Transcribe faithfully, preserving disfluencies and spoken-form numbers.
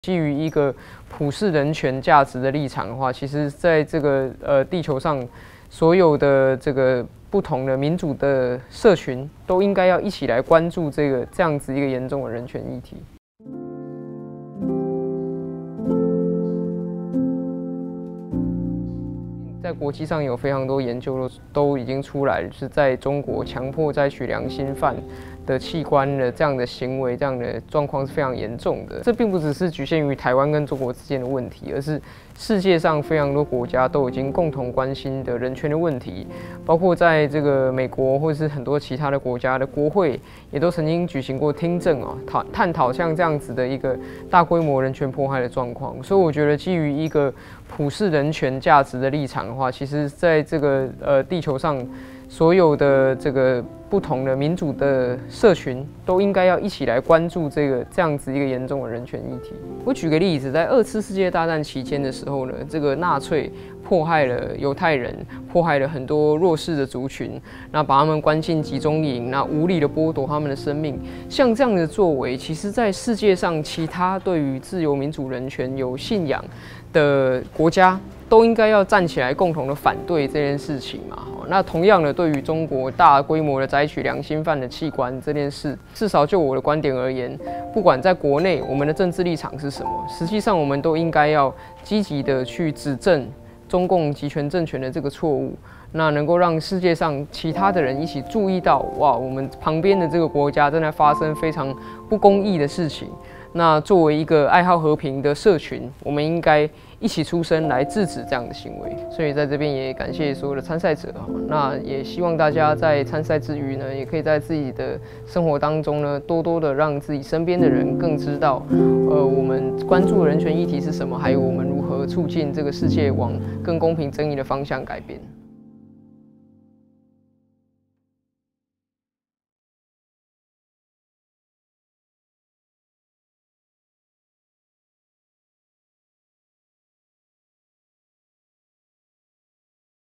基于一个普世人权价值的立场的话，其实在这个呃地球上所有的这个不同的民主的社群都应该要一起来关注这个这样子一个严重的人权议题。在国际上有非常多研究都都已经出来，是在中国强迫摘取良心犯的器官的这样的行为，这样的状况是非常严重的。这并不只是局限于台湾跟中国之间的问题，而是世界上非常多国家都已经共同关心的人权的问题，包括在这个美国或者是很多其他的国家的国会，也都曾经举行过听证哦，讨探讨像这样子的一个大规模人权迫害的状况。所以我觉得基于一个普世人权价值的立场的话，其实在这个呃地球上所有的这个不同的民主的社群都应该要一起来关注这个这样子一个严重的人权议题。我举个例子，在二次世界大战期间的时候呢，这个纳粹迫害了犹太人，迫害了很多弱势的族群，那把他们关进集中营，那无理的剥夺他们的生命。像这样的作为，其实在世界上其他对于自由、民主、人权有信仰的国家都应该要站起来，共同的反对这件事情嘛。那同样的，对于中国大规模的摘取良心犯的器官这件事，至少就我的观点而言，不管在国内我们的政治立场是什么，实际上我们都应该要积极的去指正中共集权政权的这个错误，那能够让世界上其他的人一起注意到，哇，我们旁边的这个国家正在发生非常不公义的事情。那作为一个爱好和平的社群，我们应该一起出声来制止这样的行为。所以在这边也感谢所有的参赛者，那也希望大家在参赛之余呢，也可以在自己的生活当中呢，多多的让自己身边的人更知道，呃，我们关注的人权议题是什么，还有我们如何促进这个世界往更公平正义的方向改变。